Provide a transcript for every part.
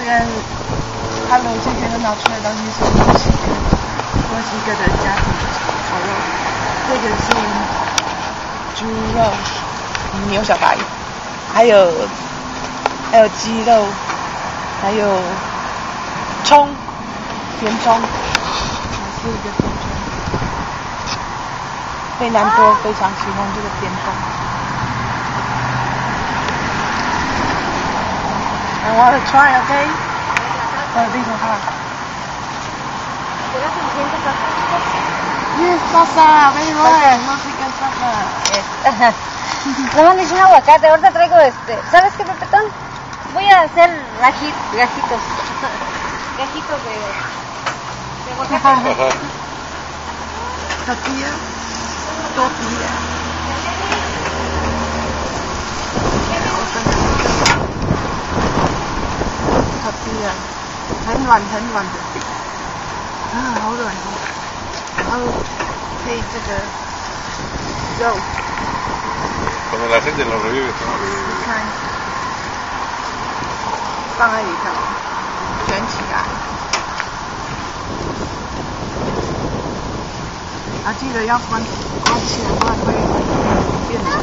边他们这边的拿出来的东西是墨西哥的家庭烤肉，这个是猪肉、牛小排，还有鸡肉，还有葱，甜葱，还是一个甜葱。费南多非常喜欢这个甜葱。I want to try, okay? These are hot. Yes, salsa, very right. Mexican salsa. Yes. No me dicen aguacate, ahorita traigo ¿Sabes qué, Pepetón? Voy a hacer gajitos. Gajitos de aguacate. Tortilla. Tortilla. 很软的饼。好软哦。然后配这个肉。 Cuando la gente lo revive, 看，放在里头，卷起来。记得要关起来，不然会变冷。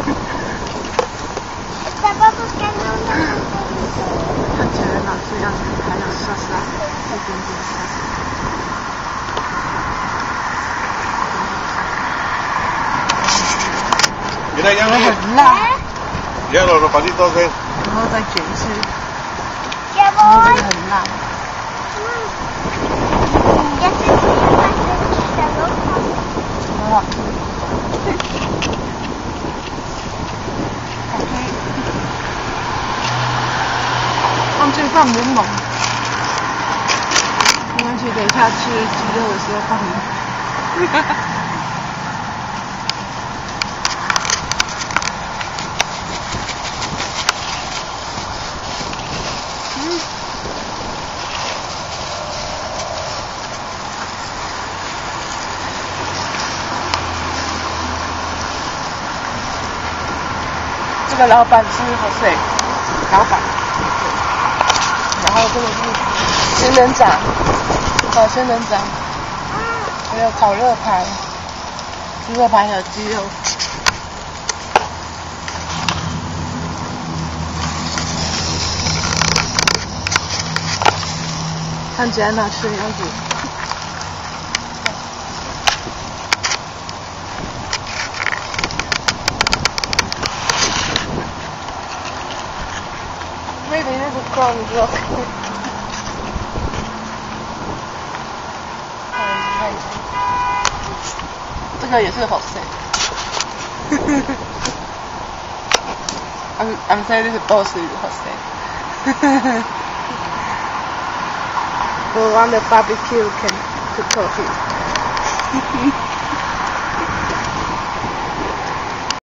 看起来老是样子，还有沙沙，一点点沙沙。 Mira, ya 很辣。 Ya los ropalitos, ¿eh? 然后再卷一次。 Ya voy. 很辣。 Ya se puede pasar la ropa. 很好吃。放最放柠檬。没关系，等一下吃鸡肉的时候放柠檬。这个老板是Jose，老板，然后这个是仙人掌，仙人掌，还有烤热排，猪肉排还有鸡肉，看起来很好吃的样子。Maybe this is corn rock. 这个也是Jose。I'm saying this is both Jose. Go on the barbecue to cook it.